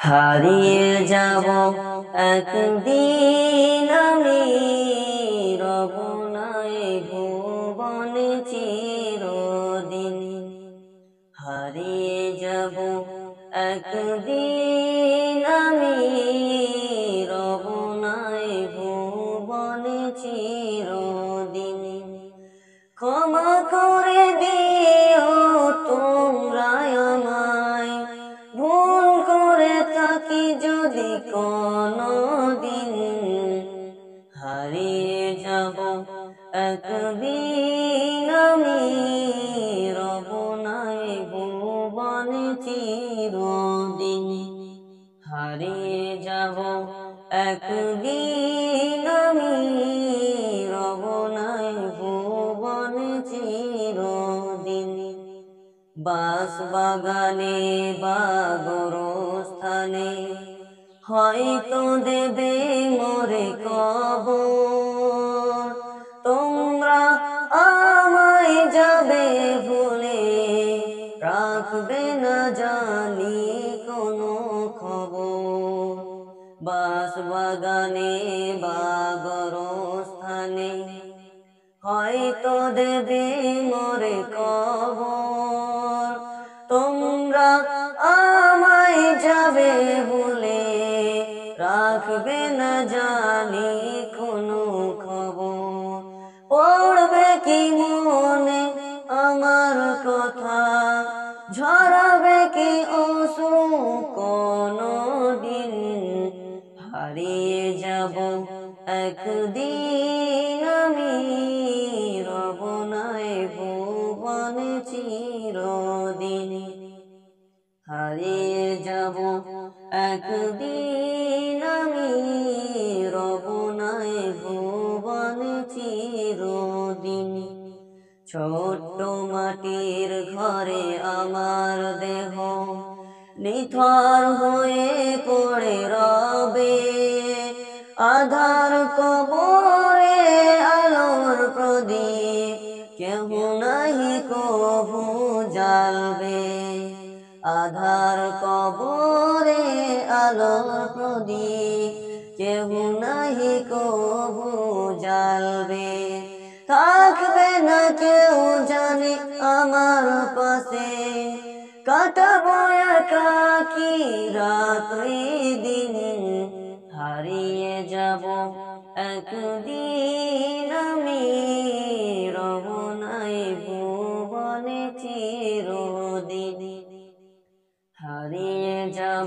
হারিয়ে যাব একদিন আমি, রব নাই ভুবনে চিরদিন। হারিয়ে যাব একদিন আমি, রব নাই ভুবনে চিরদিন। ক্ষমা করে দিও তোমরা আমায়, ভুল করে থাকি যদি কোনদিন। হারিয়ে যাব একদিন আমি, রব নাই ভুবনে চিরদিন। হারিয়ে যাব একদিন আমি, রব নাই ভুবনে চিরদিন। বাস বাগানে বা গোরস্থানে হয়তো দেবে মোরে কবর। তোমরা আমায় যাবে ভুলে, রাখবে না জানি কোনো খবর। বাস বাগানে বা গোরস্থানে হয়তো দেবে মোরে কবর। তোমরা আমায় যাবে ভুলে, রাখবে না জানি কোনো খবর। পড়বে কি মনে আমার কথা, ঝরাবে কি অশ্রু কোনদিন। হারিয়ে যাব একদিন আমি, রব নাই ভুবনে চিরদিন। হারিয়ে যাব একদিন আমি, রব নাই ভুবনে চিরদিন। ছোট্ট মাটির ঘরে আমার দেহ নিথর হয়ে পড়ে রবে, আধার কবরে আলোর প্রদীপ কেহ নাহি কভু জ্বালবে। আধার কবরে আলোর প্রদীপ কেহ নাহি কভু জ্বালবে। থাকবে না কেউ জানি আমার পাশে, কাটাবো একাকী রাত্রি দিন। হারিয়ে যাব একদিন আমি, রব নাই ভুবনে চিরদিন। হারিয়ে যাব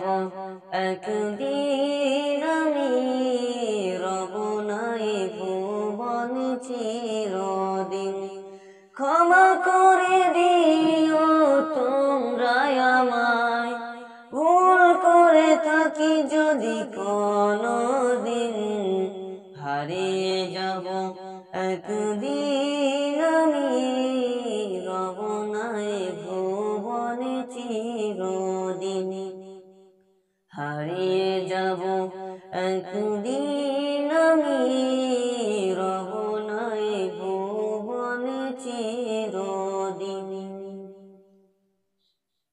একদিন আমি, রব নাই ভুবনে চিরদিন। ক্ষমা করে দিও তোমরা আমায়, ভুল করে থাকি যদি কোনদিন। হারিয়ে যাব একদিন আমি, রব নাই ভুবনে চিরদিন। হারিয়ে যাব একদিন।